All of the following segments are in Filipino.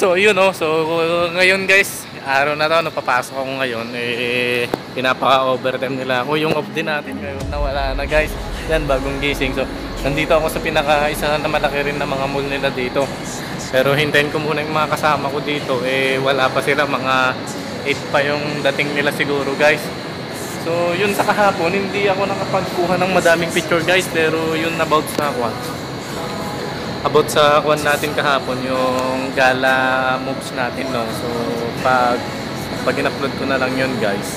So yun so ngayon guys, araw na to, papasok ako ngayon, pinapaka-overtime nila ako. Yung off din natin ngayon nawala na guys. Yan, bagong gising. So nandito ako sa isa na malaki rin na mga mall nila dito. Pero hintayin ko muna yung mga kasama ko dito. Wala pa sila, mga 8 pa yung dating nila siguro guys. So yun, sa kahapon hindi ako nakapagkuha ng madaming picture guys. Pero yun about sa kwan natin kahapon, yung gala moves natin, no. So pag in-upload ko na lang yun guys,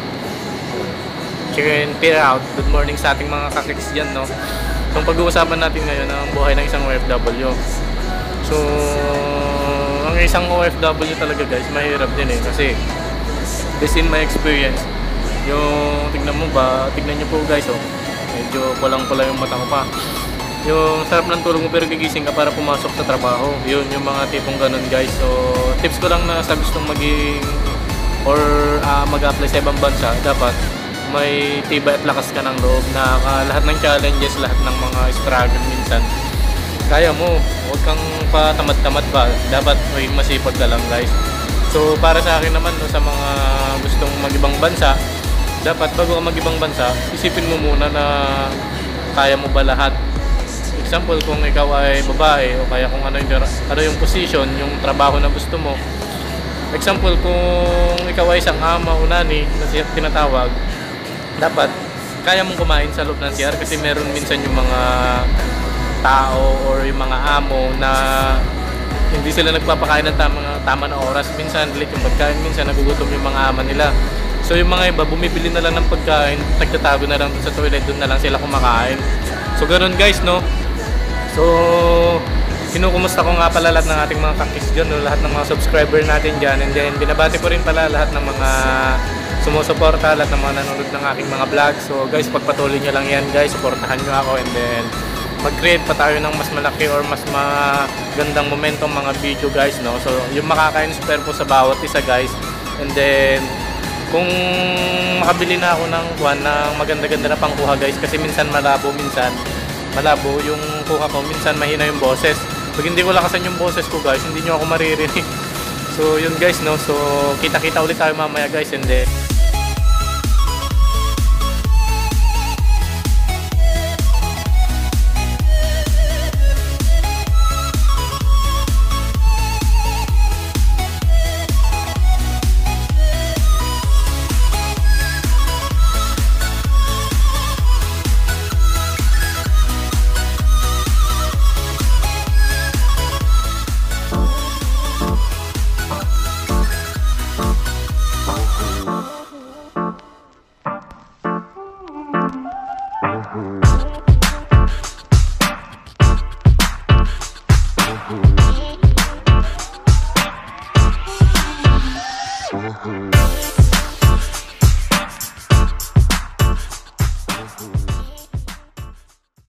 check and peer out. Good morning sa ating mga kakiks dyan, no. So pag-uusapan natin ngayon ang buhay ng isang OFW. So ang isang OFW talaga guys, mahirap din kasi this in my experience, yung tignan nyo po guys, medyo pulang-pula yung mata ko pa. Yung sarap ng tulog mo pero gigising ka para pumasok sa trabaho. Yun, yung mga tipong ganun guys. So tips ko lang na sa gustong maging or mag-apply sa ibang bansa, dapat may tibay at lakas ka ng loob na lahat ng challenges, lahat ng mga struggle minsan kaya mo. Huwag kang pa tamad-tamad pa, dapat may masipag ka lang guys. So para sa akin naman, sa mga gustong mag-ibang bansa, dapat bago ka mag-ibang bansa, isipin mo muna na kaya mo ba lahat. Example, kung ikaw ay babae o kaya kung ano yung position, yung trabaho na gusto mo. Example, kung ikaw ay isang ama o nani na tinatawag, dapat kaya mong kumain sa loob ng CR kasi meron minsan yung mga tao or yung mga amo na hindi sila nagpapakain ng tama na oras. Minsan late yung pagkain, minsan nagugutom yung mga ama nila. So yung mga iba, bumibili na lang ng pagkain, nagtatago na lang sa toilet, doon na lang sila kumakain. So ganun guys, no. So kinukumusta ko nga pala lahat ng ating mga kakis dyan, lahat ng mga subscriber natin dyan, and then binabati ko rin pala lahat ng mga sumusuporta, lahat ng mga nanonood ng aking mga vlog. So guys, pagpatuloy nyo lang yan guys, supportahan nyo ako, and then mag-create pa tayo ng mas malaki or mas magandang momentum mga video guys, no. So yung makaka-inspire po sa bawat isa guys, and then kung makabili na ako ng maganda-ganda na pangkuha guys, kasi minsan malabo yung kuha ko, minsan mahina yung boses. Pag hindi ko lakasan yung boses ko guys, hindi nyo ako maririnig. So yun guys, no. So kita-kita ulit tayo mamaya guys, and then Mm-hmm.